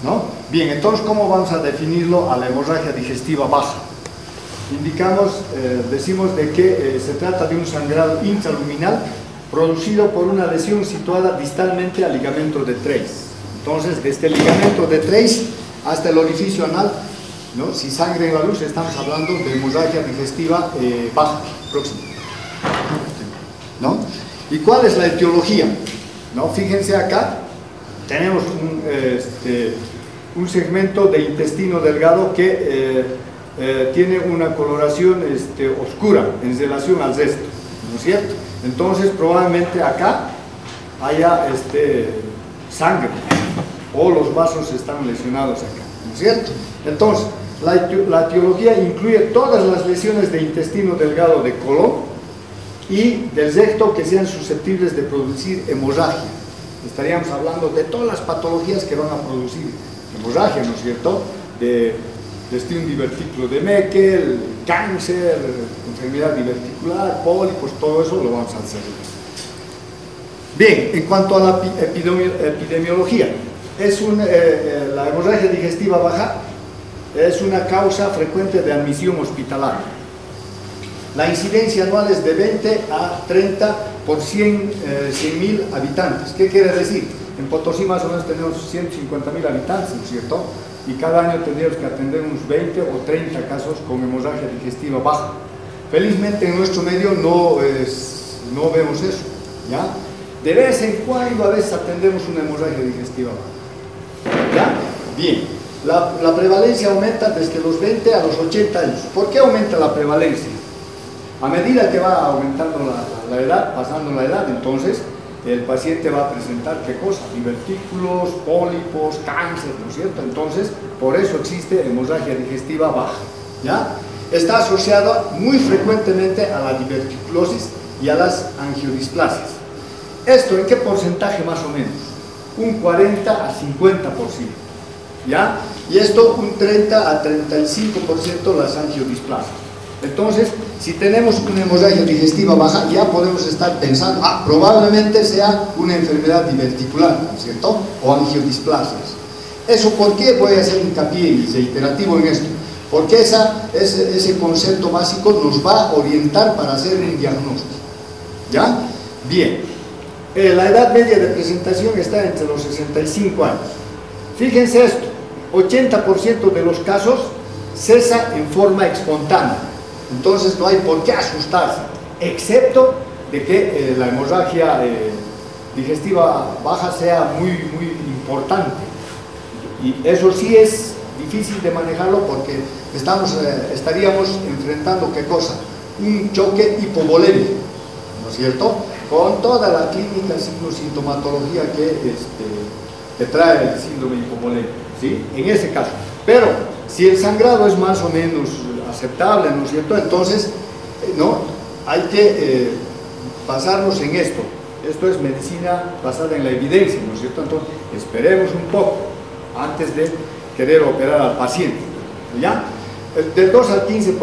¿no? Bien, entonces, ¿cómo vamos a definirlo a la hemorragia digestiva baja? Decimos de que se trata de un sangrado intraluminal producido por una lesión situada distalmente al ligamento de Treis. Entonces, desde el ligamento de Treis hasta el orificio anal, ¿no? Si sangre en la luz, estamos hablando de hemorragia digestiva baja, próxima, ¿no? ¿Y cuál es la etiología? ¿No? Fíjense acá, tenemos un segmento de intestino delgado que tiene una coloración oscura en relación al resto, ¿no es cierto? Entonces probablemente acá haya sangre o los vasos están lesionados acá, ¿no es cierto? Entonces la etiología incluye todas las lesiones de intestino delgado de colon y del recto que sean susceptibles de producir hemorragia. Estaríamos hablando de todas las patologías que van a producir hemorragia, ¿no es cierto? Desde un divertículo de Meckel, cáncer, enfermedad diverticular, pólipos, todo eso lo vamos a hacer. Bien, en cuanto a la epidemiología, la hemorragia digestiva baja es una causa frecuente de admisión hospitalaria. La incidencia anual es de 20 a 30 por 100.000 habitantes. ¿Qué quiere decir? En Potosí más o menos tenemos 150.000 habitantes, ¿no es cierto? Y cada año tendríamos que atender unos 20 o 30 casos con hemorragia digestiva baja. Felizmente en nuestro medio no vemos eso, ¿ya? De vez en cuando a veces atendemos una hemorragia digestiva baja, ¿ya? Bien, la prevalencia aumenta desde los 20 a los 80 años. ¿Por qué aumenta la prevalencia? A medida que va aumentando la edad, pasando la edad, entonces el paciente va a presentar ¿qué cosa? Divertículos, pólipos, cáncer, ¿no es cierto? Entonces, por eso existe hemorragia digestiva baja, ¿ya? Está asociada muy frecuentemente a la diverticulosis y a las angiodisplasias. ¿Esto en qué porcentaje más o menos? Un 40 a 50%, ¿ya? Y esto un 30 a 35% las angiodisplasias. Entonces, si tenemos una hemorragia digestiva baja, ya podemos estar pensando, probablemente sea una enfermedad diverticular, ¿no es cierto? O angiodisplasias. ¿Eso por qué? Voy a hacer hincapié reiterativo en esto. Porque ese concepto básico nos va a orientar para hacer un diagnóstico, ¿ya? Bien, la edad media de presentación está entre los 65 años. Fíjense esto, 80% de los casos cesa en forma espontánea. Entonces no hay por qué asustarse, excepto de que la hemorragia digestiva baja sea muy importante. Y eso sí es difícil de manejarlo porque estaríamos enfrentando ¿qué cosa? Un choque hipovolémico, ¿no es cierto? Con toda la clínica, sintomatología que trae el síndrome hipovolémico, ¿sí? En ese caso. Pero si el sangrado es más o menos aceptable, ¿no es cierto? Entonces, ¿no? Hay que basarnos en esto. Esto es medicina basada en la evidencia, ¿no es cierto? Entonces, esperemos un poco antes de querer operar al paciente, ¿ya? Del 2 al 15%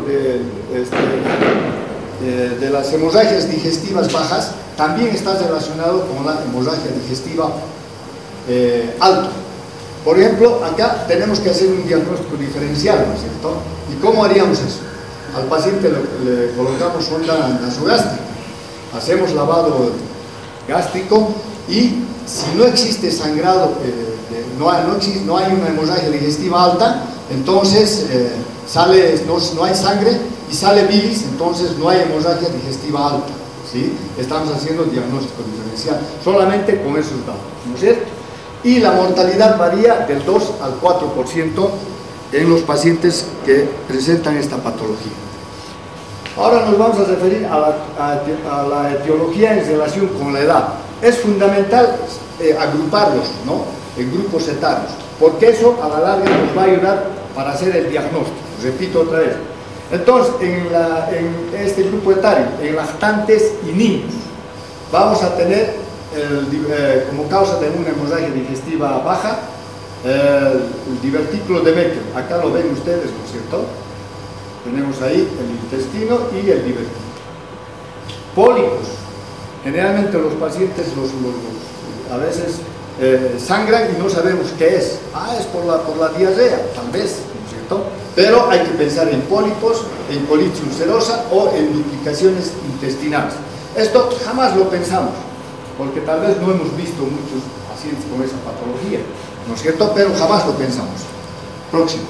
de las hemorragias digestivas bajas también está relacionado con la hemorragia digestiva alta. Por ejemplo, acá tenemos que hacer un diagnóstico diferencial, ¿no es cierto? ¿Y cómo haríamos eso? Al paciente le colocamos sonda nasogástrica, hacemos lavado gástrico y si no existe sangrado, no hay una hemorragia digestiva alta, entonces no hay sangre y sale bilis, entonces no hay hemorragia digestiva alta, ¿sí? Estamos haciendo diagnóstico diferencial, solamente con esos datos, ¿no es cierto? Y la mortalidad varía del 2 al 4% en los pacientes que presentan esta patología. Ahora nos vamos a referir a la etiología en relación con la edad. Es fundamental agruparlos, ¿no? En grupos etarios, porque eso a la larga nos va a ayudar para hacer el diagnóstico. Repito otra vez. Entonces, en este grupo etario, en lactantes y niños, vamos a tener como causa de una hemorragia digestiva baja el divertículo de Meckel. Acá lo ven ustedes, ¿no es cierto? Tenemos ahí el intestino y el divertículo. Pólipos. Generalmente los pacientes a veces sangran y no sabemos qué es. Es por la diarrea, tal vez, ¿no es cierto? Pero hay que pensar en pólipos, en colitis ulcerosa o en duplicaciones intestinales. Esto jamás lo pensamos, porque tal vez no hemos visto muchos pacientes con esa patología, ¿no es cierto? Pero jamás lo pensamos. Próximo.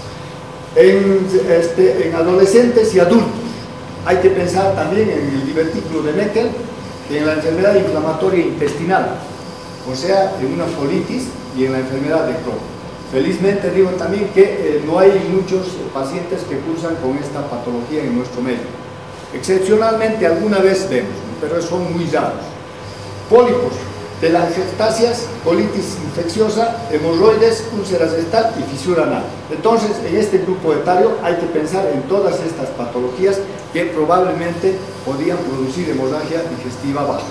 En adolescentes y adultos hay que pensar también en el divertículo de Meckel, en la enfermedad inflamatoria intestinal, o sea, en una colitis y en la enfermedad de Crohn. Felizmente digo también que no hay muchos pacientes que cursan con esta patología en nuestro medio. Excepcionalmente alguna vez vemos, pero son muy raros. Pólipos, telangiectasias, colitis infecciosa, hemorroides, úlceras rectal y fisura anal. Entonces, en este grupo etario hay que pensar en todas estas patologías que probablemente podían producir hemorragia digestiva baja.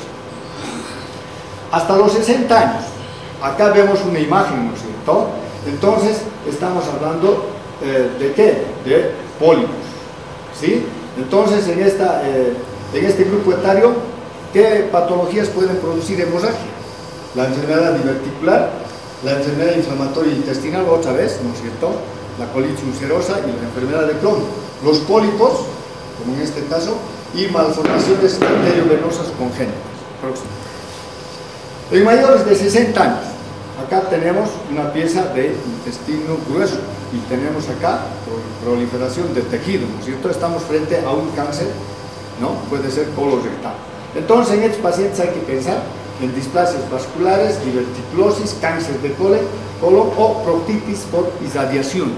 Hasta los 60 años, acá vemos una imagen, ¿no es cierto? Entonces, estamos hablando ¿de qué? De pólipos, ¿sí? Entonces, en este grupo etario, ¿qué patologías pueden producir hemorragia? La enfermedad diverticular, la enfermedad inflamatoria intestinal, otra vez, ¿no es cierto? La colitis ulcerosa y la enfermedad de Crohn. Los pólipos, como en este caso, y malformaciones arteriovenosas congénitas. Próximo. En mayores de 60 años, acá tenemos una pieza de intestino grueso y tenemos acá proliferación de tejido, ¿no es cierto? Estamos frente a un cáncer, ¿no? Puede ser colorectal. Entonces, en estos pacientes hay que pensar en displasias vasculares, diverticulosis, cáncer de colon o proctitis por irradiación.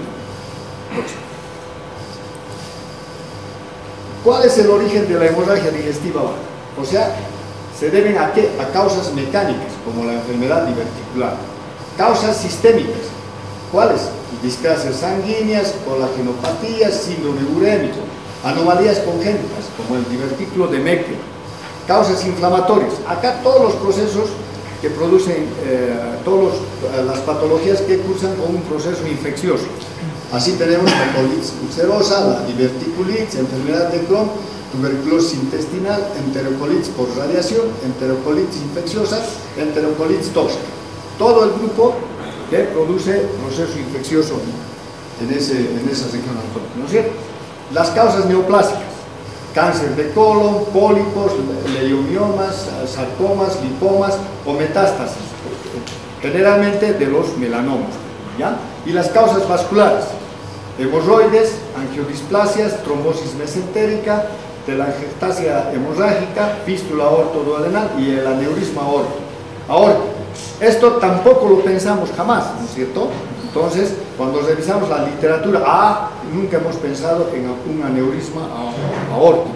¿Cuál es el origen de la hemorragia digestiva baja? O sea, ¿se deben a qué? A causas mecánicas, como la enfermedad diverticular. Causas sistémicas, ¿cuáles? Discrasias sanguíneas, colagenopatías, síndrome urémico, anomalías congénitas, como el divertículo de Meckel. Causas inflamatorias, acá todos los procesos que producen, las patologías que cursan con un proceso infeccioso. Así tenemos la colitis ulcerosa, la diverticulitis, enfermedad de Crohn, tuberculosis intestinal, enterocolitis por radiación, enterocolitis infecciosa, enterocolitis tóxica. Todo el grupo que produce proceso infeccioso en esa región anatómica, ¿no es cierto? Las causas neoplásicas, cáncer de colon, pólipos, leiomiomas, sarcomas, lipomas o metástasis, generalmente de los melanomas, ¿ya? Y las causas vasculares, hemorroides, angiodisplasias, trombosis mesentérica, telangiectasia hemorrágica, fístula aortoduodenal y el aneurisma aórtico. Esto tampoco lo pensamos jamás, ¿no es cierto? Entonces, cuando revisamos la literatura, nunca hemos pensado en un aneurisma aórtico.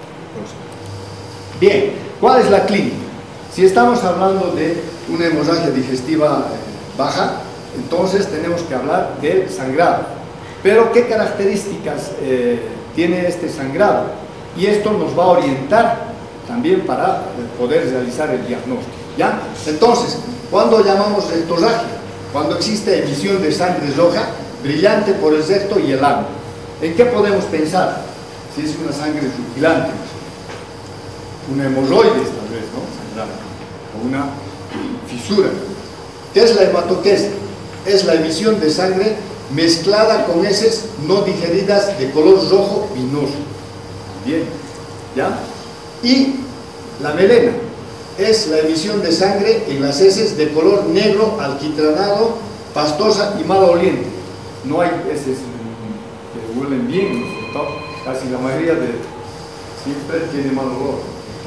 Bien, ¿cuál es la clínica? Si estamos hablando de una hemorragia digestiva baja, entonces tenemos que hablar del sangrado. Pero, ¿qué características tiene este sangrado? Y esto nos va a orientar también para poder realizar el diagnóstico, ¿ya? Entonces, ¿cuándo llamamos rectorragia? Cuando existe emisión de sangre roja, brillante por el recto y el ano. ¿En qué podemos pensar? Si es una sangre rutilante, una hemorroides tal vez, ¿no? Sangrante, o una fisura. ¿Qué es la hematoquesia? Es la emisión de sangre mezclada con heces no digeridas de color rojo vinoso. Bien, ¿ya? Y la melena es la emisión de sangre en las heces de color negro, alquitranado, pastosa y maloliente. No hay heces que huelen bien, ¿no es cierto? Casi la mayoría siempre tiene mal olor.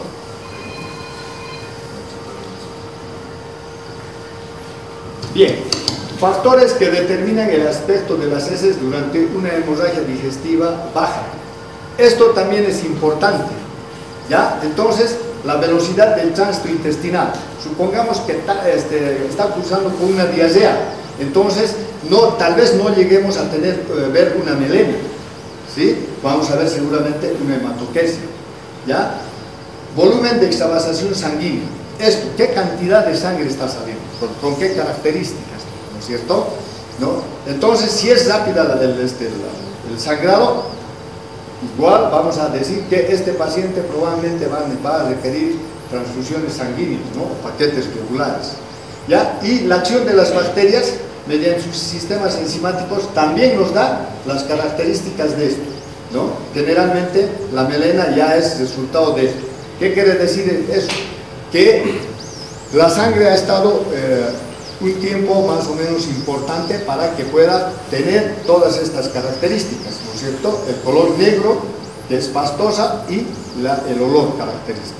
Bien, factores que determinan el aspecto de las heces durante una hemorragia digestiva baja. Esto también es importante, ¿ya? Entonces, la velocidad del tránsito intestinal. Supongamos que está cursando con una diarrea, entonces tal vez no lleguemos a ver una melena, ¿sí? Vamos a ver seguramente una hematoquesia, ¿ya? Volumen de extravasación sanguínea. Esto, ¿qué cantidad de sangre está saliendo? ¿Con qué características? ¿No es cierto? ¿No? Entonces, si es rápida el sangrado, igual vamos a decir que este paciente probablemente va a requerir transfusiones sanguíneas, ¿no? Paquetes regulares. ¿ya? Y la acción de las bacterias mediante sus sistemas enzimáticos también nos da las características de esto, ¿no? Generalmente la melena ya es resultado de esto. ¿Qué quiere decir eso? Que la sangre ha estado un tiempo más o menos importante para que pueda tener todas estas características, ¿no es cierto? El color negro, que es pastosa, y el olor característico.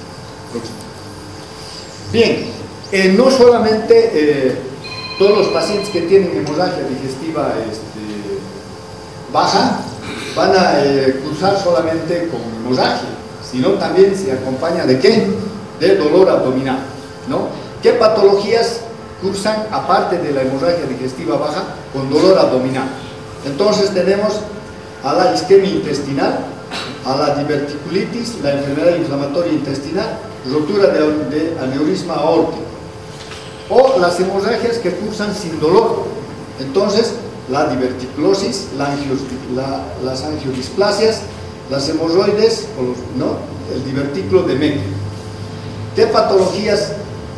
Bien, no solamente todos los pacientes que tienen hemorragia digestiva baja van a cursar solamente con hemorragia, sino también se acompaña de ¿qué? De dolor abdominal, ¿no? ¿Qué patologías cursan aparte de la hemorragia digestiva baja con dolor abdominal? Entonces tenemos a la isquemia intestinal, a la diverticulitis, la enfermedad inflamatoria intestinal, rotura de aneurisma aórtico, o las hemorragias que cursan sin dolor. Entonces la diverticulosis, las angiodisplasias, las hemorroides, ¿no? El divertículo de Meckel. ¿Qué patologías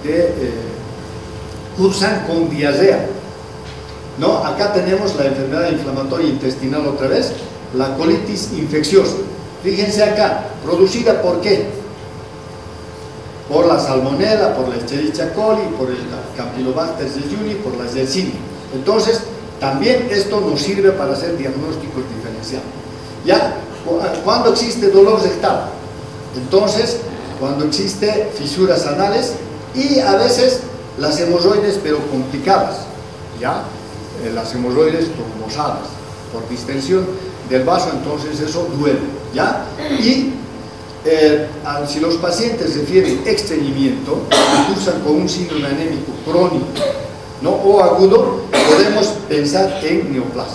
cursan con diarrea? ¿No? Acá tenemos la enfermedad inflamatoria intestinal otra vez, la colitis infecciosa. Fíjense acá, ¿producida por qué? Por la salmonella, por la Escherichia coli, por el Campylobacter jejuni, por la Yersinia. Entonces, también esto nos sirve para hacer diagnósticos diferenciales. ¿Ya? ¿Cuándo existe dolor rectal? Entonces, cuando existe fisuras anales y a veces las hemorroides, pero complicadas, ¿ya? Las hemorroides trombosadas por distensión del vaso, entonces eso duele, ¿ya? Y si los pacientes refieren estreñimiento, cursan con un síndrome anémico crónico, ¿no? O agudo, podemos pensar en neoplasias.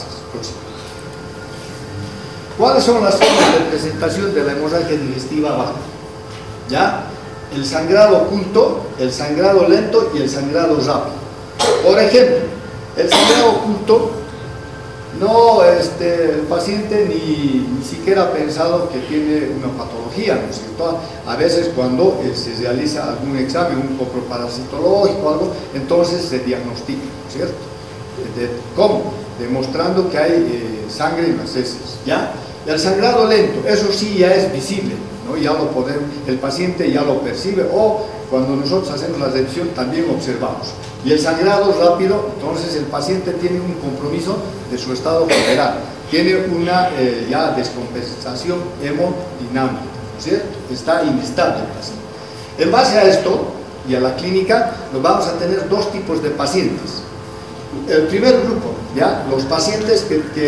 ¿Cuáles son las formas de presentación de la hemorragia digestiva baja? ¿Ya? El sangrado oculto, el sangrado lento y el sangrado rápido. Por ejemplo, el sangrado oculto, no, el paciente ni siquiera ha pensado que tiene una patología, ¿no es cierto? A veces cuando se realiza algún examen, un coproparasitológico, algo, entonces se diagnostica, ¿no es cierto? ¿Cómo? Demostrando que hay sangre en las heces, ¿ya? El sangrado lento, eso sí ya es visible, ¿no? Ya lo podemos, el paciente ya lo percibe, o cuando nosotros hacemos la revisión también observamos. Y el sangrado rápido, entonces el paciente tiene un compromiso de su estado general, tiene una ya descompensación hemodinámica, ¿no es cierto? Está inestable el paciente. En base a esto y a la clínica, nos vamos a tener dos tipos de pacientes. El primer grupo, ¿ya? Los pacientes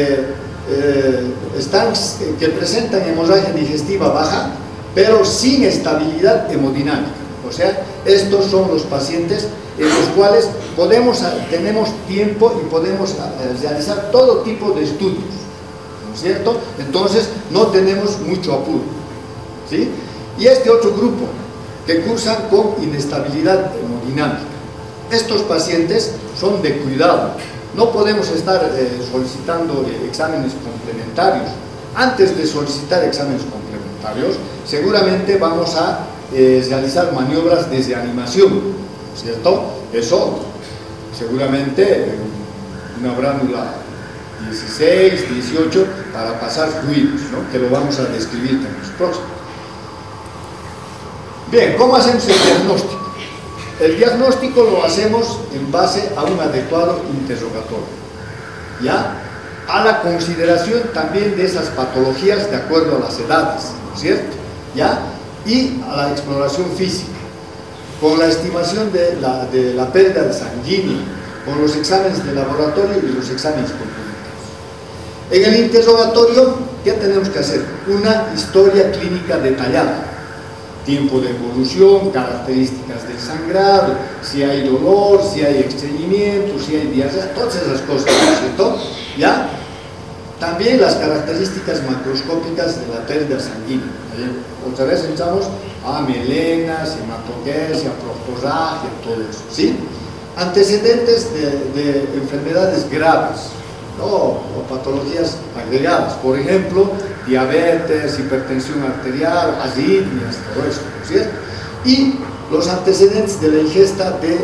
que presentan hemorragia digestiva baja, pero sin estabilidad hemodinámica. O sea, estos son los pacientes en los cuales tenemos tiempo y podemos realizar todo tipo de estudios, ¿no es cierto? Entonces, no tenemos mucho apuro, ¿sí? Y este otro grupo, que cursan con inestabilidad hemodinámica. Estos pacientes son de cuidado. No podemos estar solicitando exámenes complementarios. Antes de solicitar exámenes complementarios, seguramente vamos a realizar maniobras de reanimación, ¿cierto? Eso, seguramente, una bránula 16, 18, para pasar fluidos, ¿no? Que lo vamos a describir en los próximos. Bien, ¿cómo hacemos el diagnóstico? El diagnóstico lo hacemos en base a un adecuado interrogatorio, ¿ya? A la consideración también de esas patologías de acuerdo a las edades, ¿no es cierto? ¿Ya? Y a la exploración física, con la estimación de la pérdida sanguínea, con los exámenes de laboratorio y los exámenes complementarios. En el interrogatorio, ¿qué tenemos que hacer? Una historia clínica detallada. Tiempo de evolución, características del sangrado, si hay dolor, si hay estreñimiento, si hay diarrea, todas esas cosas, ¿no es cierto? ¿Ya? También las características macroscópicas de la pérdida sanguínea. Otra vez entramos a melenas, hematoquesia, proctorragia, todo eso, ¿sí? Antecedentes de enfermedades graves, ¿no? O patologías agregadas, por ejemplo, diabetes, hipertensión arterial, arritmias, todo eso, ¿no es cierto? Y los antecedentes de la ingesta de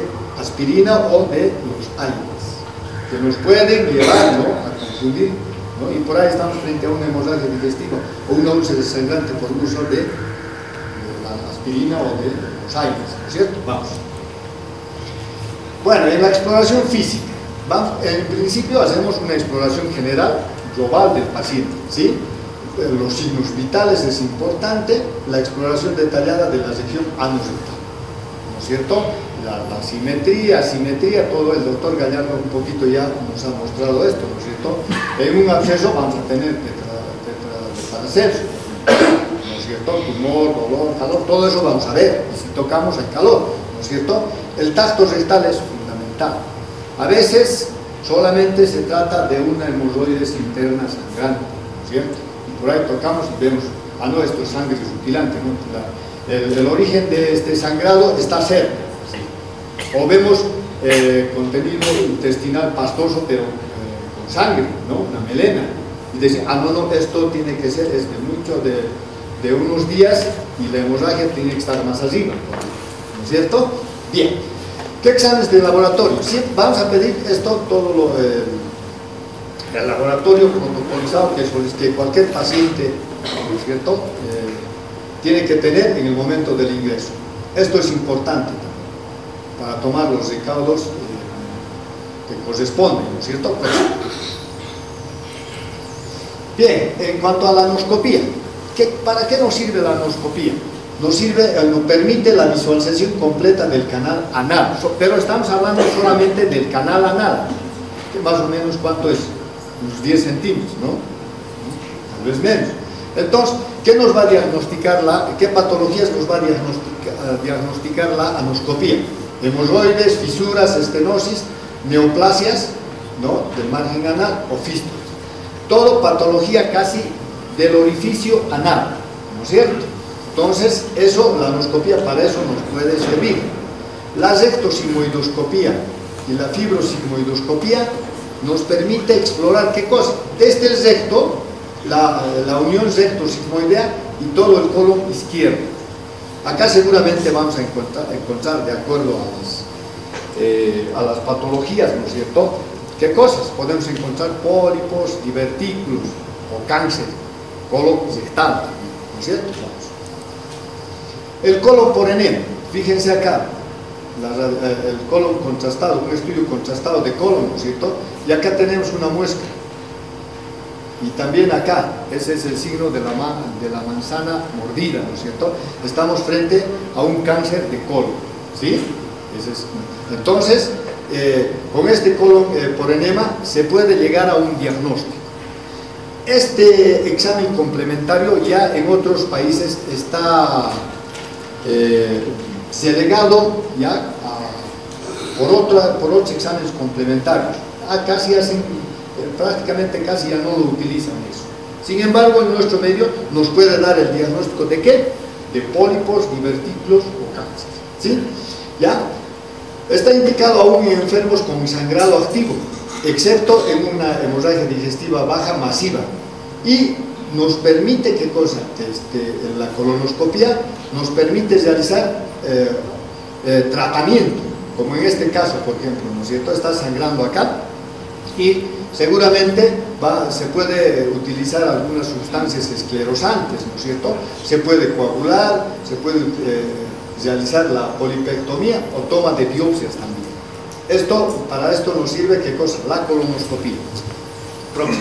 aspirina o de los AINES, que nos pueden llevar, ¿no?, a confundir, ¿no? Y por ahí estamos frente a una hemorragia digestiva o una úlcera sangrante por uso de la aspirina o de los AINES, ¿no es cierto? Vamos. Bueno, en la exploración física, en principio hacemos una exploración general, global del paciente, ¿sí? Los signos vitales es importante, la exploración detallada de la región anorrectal, ¿no es cierto? La simetría, asimetría, todo el doctor Gallardo un poquito ya nos ha mostrado esto, ¿no es cierto? En un absceso vamos a tener Paracelso, ¿no es cierto? Tumor, dolor, calor, todo eso vamos a ver, y si tocamos el calor, ¿no es cierto? El tacto rectal es fundamental. A veces solamente se trata de una hemorroides interna sangrante, ¿no es cierto? Y por ahí tocamos y vemos, no, esto es sangre rutilante, ¿no? El origen de este sangrado está cerca, ¿sí? O vemos contenido intestinal pastoso, pero con sangre, ¿no? Una melena. Y decir, no, esto tiene que ser, es de mucho, de unos días, y la hemorragia tiene que estar más arriba, ¿no es cierto? Bien. ¿Qué exámenes de laboratorio? Sí, vamos a pedir esto, todo el laboratorio protocolizado que cualquier paciente, ¿no es cierto?, tiene que tener en el momento del ingreso. Esto es importante también, para tomar los recaudos que corresponden, ¿no es cierto? Pues, bien, en cuanto a la anoscopía, ¿para qué nos sirve la anoscopía? Nos permite la visualización completa del canal anal, pero estamos hablando solamente del canal anal, que más o menos, ¿cuánto es? Unos 10 centímetros, ¿no? Tal vez menos. Entonces, ¿qué nos va a diagnosticar qué patologías nos va a diagnosticar la anoscopía? Hemorroides, fisuras, estenosis, neoplasias, ¿no?, del margen anal o fístulas. Todo patología casi del orificio anal, ¿no es cierto? Entonces, la anoscopía para eso nos puede servir. La rectosigmoidoscopía y la fibrosigmoidoscopía nos permite explorar ¿qué cosa? Desde el recto, la unión recto-sigmoidea y todo el colon izquierdo. Acá seguramente vamos a encontrar de acuerdo a las patologías, ¿no es cierto?, ¿qué cosas? Podemos encontrar pólipos, divertículos o cáncer, colon rectal, ¿no es cierto? El colon por enema, fíjense acá, el colon contrastado, un estudio contrastado de colon, ¿no es cierto? Y acá tenemos una muestra. Y también acá, ese es el signo de la manzana mordida, ¿no es cierto? Estamos frente a un cáncer de colon, ¿sí? Entonces, con este colon por enema se puede llegar a un diagnóstico. Este examen complementario ya en otros países está delegado ya por otros exámenes complementarios. Prácticamente casi ya no lo utilizan eso. Sin embargo, en nuestro medio nos puede dar el diagnóstico de ¿qué? De pólipos, divertículos o cáncer, ¿sí? ¿Ya? Está indicado aún en enfermos con sangrado activo, excepto en una hemorragia digestiva baja masiva, y nos permite, ¿qué cosa? En la colonoscopia nos permite realizar tratamiento, como en este caso, por ejemplo, ¿no es cierto? Está sangrando acá y seguramente se puede utilizar algunas sustancias esclerosantes, ¿no es cierto? Se puede coagular, se puede realizar la polipectomía o toma de biopsias también. Para esto nos sirve, ¿qué cosa? La colonoscopia. Próximo.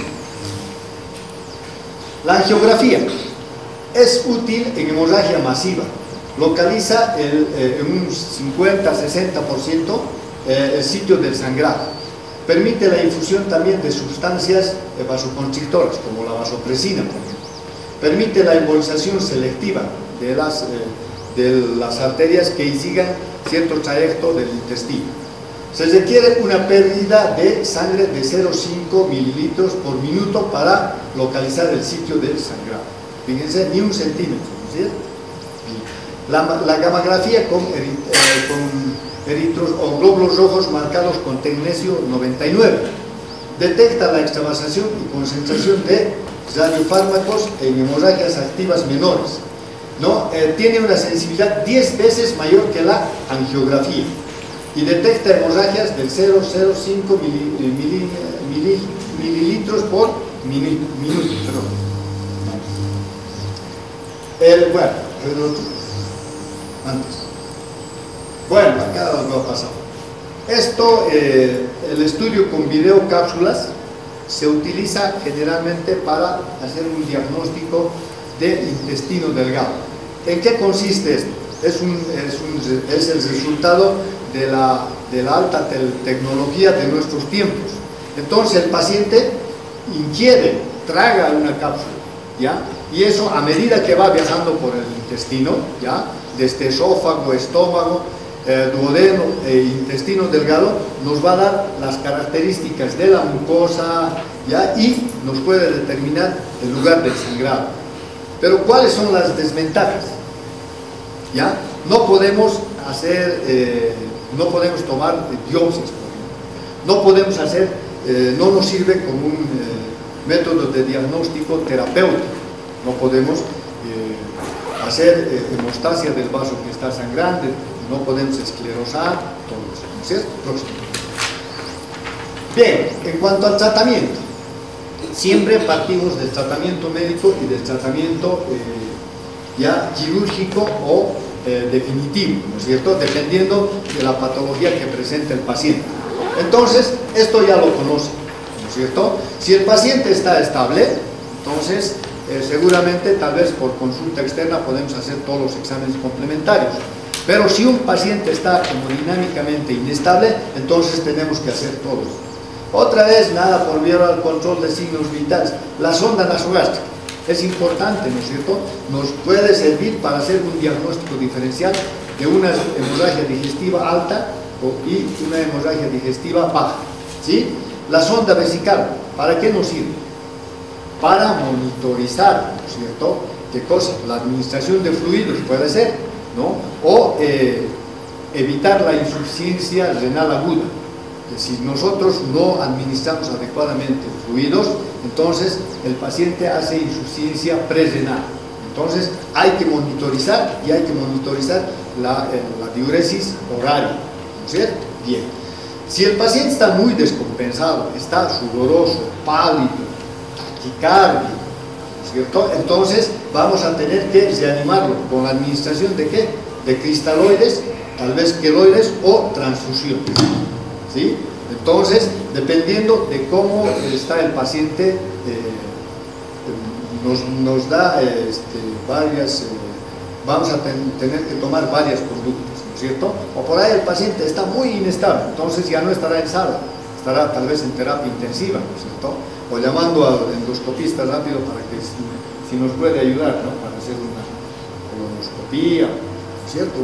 La angiografía es útil en hemorragia masiva. Localiza en un 50-60% el sitio del sangrado. Permite la infusión también de sustancias vasoconstrictoras, como la vasopresina, por ejemplo. Permite la embolización selectiva de las arterias que irrigan cierto trayecto del intestino. Se requiere una pérdida de sangre de 0,5 mililitros por minuto para localizar el sitio del sangrado. Fíjense, ni un centímetro, ¿no es cierto? La gammagrafía con eritros o glóbulos rojos marcados con tecnesio 99 detecta la extravasación y concentración de radiofármacos en hemorragias activas menores, ¿no? Tiene una sensibilidad 10 veces mayor que la angiografía. y detecta hemorragias del 0,05 mililitros por minuto. Bueno, antes. Bueno, acá lo ha pasado. Esto, el estudio con videocápsulas se utiliza generalmente para hacer un diagnóstico de intestino delgado. ¿En qué consiste esto? Es el resultado de la alta tecnología de nuestros tiempos. Entonces el paciente ingiere, traga una cápsula, ¿ya? Y eso, a medida que va viajando por el intestino, ¿ya?, desde esófago, estómago, duodeno e intestino delgado, nos va a dar las características de la mucosa, ¿ya?, y nos puede determinar el lugar del sangrado. Pero ¿cuáles son las desventajas? ¿Ya? No podemos no podemos tomar biopsias, por ejemplo. No podemos hacer, no nos sirve como un método de diagnóstico terapéutico. No podemos hacer hemostasia del vaso que está sangrando, no podemos esclerosar, todo eso, ¿no es cierto? Próximo. Bien, en cuanto al tratamiento, siempre partimos del tratamiento médico y del tratamiento ya quirúrgico o definitivo, ¿no es cierto?, dependiendo de la patología que presenta el paciente. Entonces, esto ya lo conoce, ¿no es cierto? Si el paciente está estable, entonces seguramente, tal vez por consulta externa, podemos hacer todos los exámenes complementarios. Pero si un paciente está hemodinámicamente inestable, entonces tenemos que hacer todos. Otra vez, nada por miedo al control de signos vitales. La sonda nasogástrica es importante, ¿no es cierto? Nos puede servir para hacer un diagnóstico diferencial de una hemorragia digestiva alta y una hemorragia digestiva baja, ¿sí? La sonda vesical, ¿para qué nos sirve? Para monitorizar, ¿no es cierto?, ¿qué cosa? La administración de fluidos puede ser, ¿no? O evitar la insuficiencia renal aguda. Si nosotros no administramos adecuadamente fluidos, entonces el paciente hace insuficiencia prerrenal. Entonces hay que monitorizar, y hay que monitorizar la diuresis horaria, ¿no es cierto? Bien. Si el paciente está muy descompensado, está sudoroso, pálido, taquicardia, ¿no es cierto?, entonces vamos a tener que reanimarlo con la administración de ¿qué? De cristaloides, tal vez queloides o transfusión, ¿sí? Entonces, dependiendo de cómo está el paciente, nos da vamos a tener que tomar varias conductas, ¿no es cierto? O por ahí el paciente está muy inestable, entonces ya no estará en sala, estará tal vez en terapia intensiva, ¿no es cierto? O llamando al endoscopista rápido para que si nos puede ayudar, ¿no?, para hacer una colonoscopía, ¿no es cierto?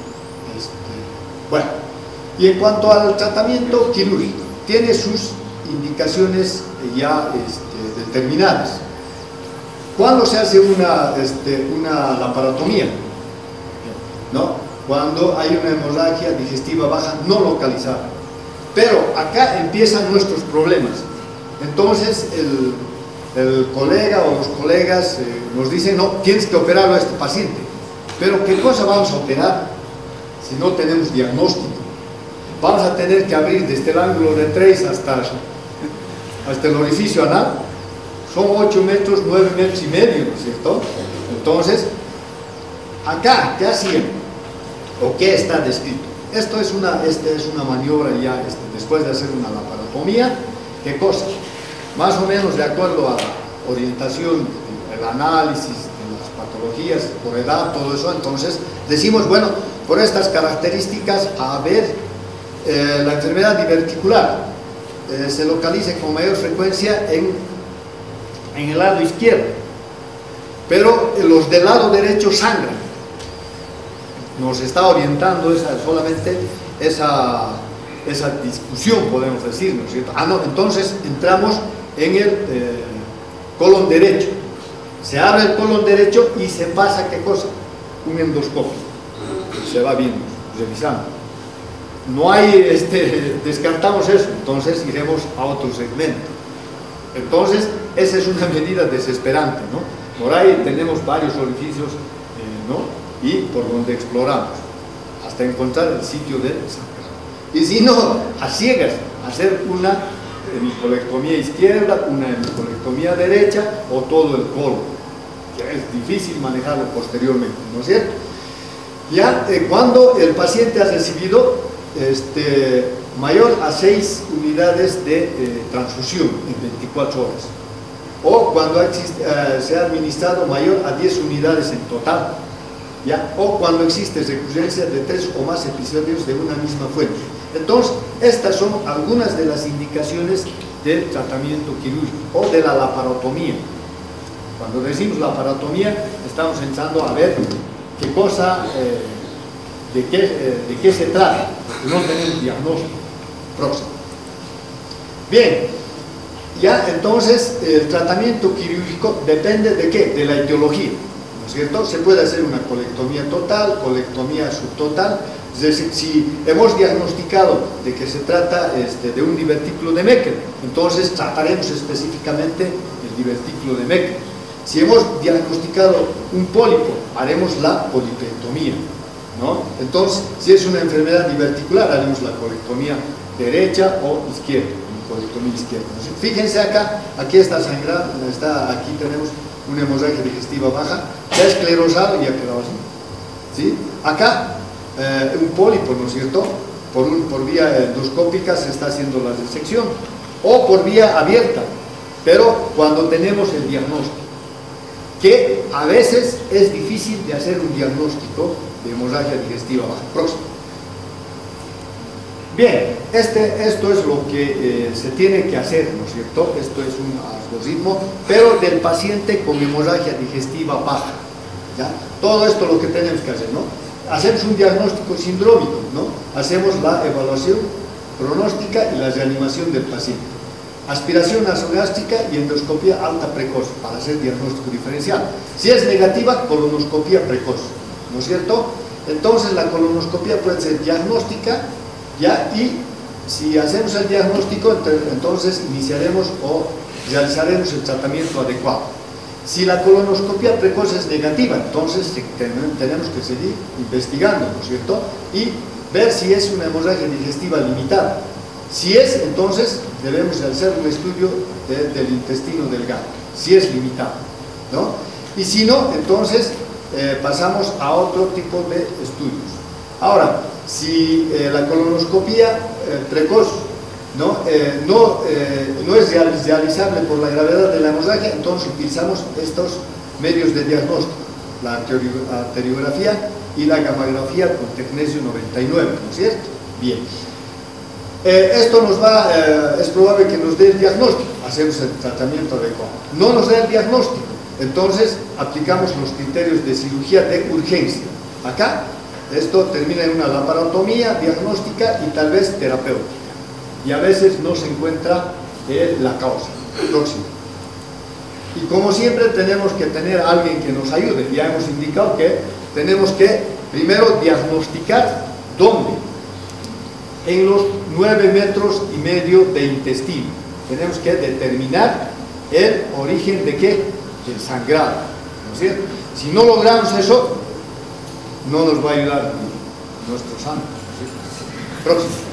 Bueno, y en cuanto al tratamiento quirúrgico, tiene sus indicaciones ya determinadas. ¿Cuándo se hace una laparotomía? ¿No? Cuando hay una hemorragia digestiva baja no localizada. Pero acá empiezan nuestros problemas. Entonces el colega o los colegas nos dicen: no, tienes que operarlo a este paciente. Pero ¿qué cosa vamos a operar si no tenemos diagnóstico? Vamos a tener que abrir desde el ángulo de 3 hasta el orificio anal. Son 8 metros, 9 metros y medio, ¿no es cierto? Entonces, acá, ¿qué hacían? ¿O qué está descrito? Esto es una maniobra ya, después de hacer una laparotomía. ¿Qué cosa? Más o menos de acuerdo a la orientación, el análisis de las patologías, por edad, todo eso. Entonces, decimos, bueno, por estas características, a ver, la enfermedad diverticular se localiza con mayor frecuencia en el lado izquierdo, pero los del lado derecho sangran. Nos está orientando solamente esa discusión, podemos decir, ¿no es cierto? No, entonces entramos en el colon derecho. Se abre el colon derecho y se pasa, ¿qué cosa? Un endoscopio. Se va viendo, revisando. No hay, descartamos eso, entonces iremos a otro segmento. Entonces, esa es una medida desesperante, ¿no? Por ahí tenemos varios orificios, ¿no?, y por donde exploramos, hasta encontrar el sitio de sangrado. Y si no, a ciegas, hacer una hemicolectomía izquierda, una hemicolectomía derecha o todo el colon, que es difícil manejarlo posteriormente, ¿no es cierto? Ya cuando el paciente ha recibido mayor a 6 unidades de transfusión en 24 horas, o cuando se ha administrado mayor a 10 unidades en total, ¿ya? O cuando existe recurrencia de 3 o más episodios de una misma fuente. Entonces, estas son algunas de las indicaciones del tratamiento quirúrgico o de la laparotomía. Cuando decimos laparotomía, estamos pensando a ver qué cosa, de qué se trata, porque no tenemos diagnóstico próximo. Bien, ya entonces el tratamiento quirúrgico depende de qué, de la etiología, ¿no es cierto? Se puede hacer una colectomía total, colectomía subtotal. Es decir, si hemos diagnosticado de que se trata de un divertículo de Meckel, entonces trataremos específicamente el divertículo de Meckel. Si hemos diagnosticado un pólipo, haremos la polipectomía, ¿no? Entonces, si es una enfermedad diverticular, haremos la colectomía derecha o izquierda, colectomía izquierda. Fíjense acá, aquí está sangrado, aquí tenemos una hemorragia digestiva baja, se ha esclerosado y ha quedado así, ¿sí? Acá un pólipo, ¿no es cierto? Por vía endoscópica se está haciendo la resección, o por vía abierta, pero cuando tenemos el diagnóstico, que a veces es difícil de hacer un diagnóstico de hemorragia digestiva baja. Próximo. Bien, esto es lo que se tiene que hacer, ¿no es cierto? Esto es un algoritmo, pero del paciente con hemorragia digestiva baja, ¿ya? Todo esto es lo que tenemos que hacer, ¿no? Hacemos un diagnóstico sindrómico, ¿no? Hacemos la evaluación pronóstica y la reanimación del paciente. Aspiración nasogástrica y endoscopía alta precoz para hacer diagnóstico diferencial. Si es negativa, colonoscopía precoz, ¿no es cierto? Entonces la colonoscopía puede ser diagnóstica, ¿ya? Y si hacemos el diagnóstico, entonces iniciaremos o realizaremos el tratamiento adecuado. Si la colonoscopía precoz es negativa, entonces tenemos que seguir investigando, ¿no es cierto? Y ver si es una hemorragia digestiva limitada. Si es, entonces debemos hacer un estudio del intestino delgado, si es limitado, ¿no? Y si no, entonces pasamos a otro tipo de estudios. Ahora, si la colonoscopía precoz no es realizable por la gravedad de la hemorragia, entonces utilizamos estos medios de diagnóstico, la arteriografía y la gammagrafía con tecnesio 99, ¿no es cierto? Bien. Esto es probable que nos dé el diagnóstico, hacemos el tratamiento adecuado. No nos da el diagnóstico, entonces aplicamos los criterios de cirugía de urgencia. Acá, esto termina en una laparotomía diagnóstica y tal vez terapéutica. Y a veces no se encuentra la causa. Próximo. Y como siempre tenemos que tener a alguien que nos ayude. Ya hemos indicado que tenemos que primero diagnosticar dónde. En los 9,5 metros de intestino. Tenemos que determinar el origen de qué? Del sangrado, ¿no es cierto? Si no logramos eso, no nos va a ayudar nuestro santo, ¿no es cierto? Próximo.